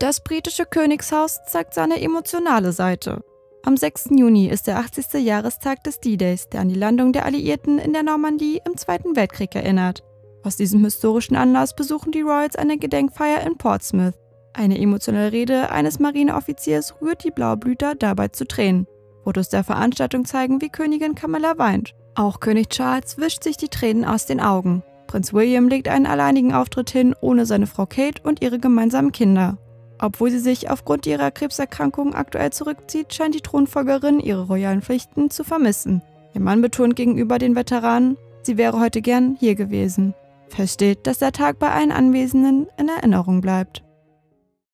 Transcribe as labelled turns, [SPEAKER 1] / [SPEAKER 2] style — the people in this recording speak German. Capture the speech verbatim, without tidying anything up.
[SPEAKER 1] Das britische Königshaus zeigt seine emotionale Seite. Am sechsten Juni ist der achtzigste Jahrestag des D-Days, der an die Landung der Alliierten in der Normandie im Zweiten Weltkrieg erinnert. Aus diesem historischen Anlass besuchen die Royals eine Gedenkfeier in Portsmouth. Eine emotionale Rede eines Marineoffiziers rührt die Blaublüter dabei zu Tränen. Fotos der Veranstaltung zeigen, wie Königin Camilla weint. Auch König Charles wischt sich die Tränen aus den Augen. Prinz William legt einen alleinigen Auftritt hin, ohne seine Frau Kate und ihre gemeinsamen Kinder. Obwohl sie sich aufgrund ihrer Krebserkrankung aktuell zurückzieht, scheint die Thronfolgerin ihre royalen Pflichten zu vermissen. Ihr Mann betont gegenüber den Veteranen, sie wäre heute gern hier gewesen. Fest steht, dass der Tag bei allen Anwesenden in Erinnerung bleibt.